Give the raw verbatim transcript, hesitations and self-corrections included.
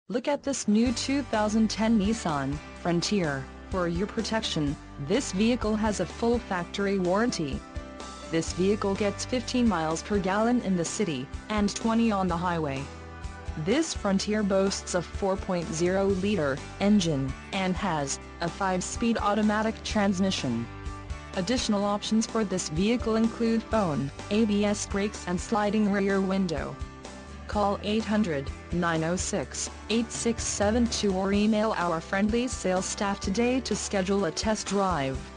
Look at this new two thousand ten Nissan Frontier. For your protection, this vehicle has a full factory warranty. This vehicle gets fifteen miles per gallon in the city, and twenty on the highway. This Frontier boasts a four point oh liter engine, and has a five speed automatic transmission. Additional options for this vehicle include phone, A B S brakes and sliding rear window. Call eight hundred, nine oh six, eight six seven two or email our friendly sales staff today to schedule a test drive.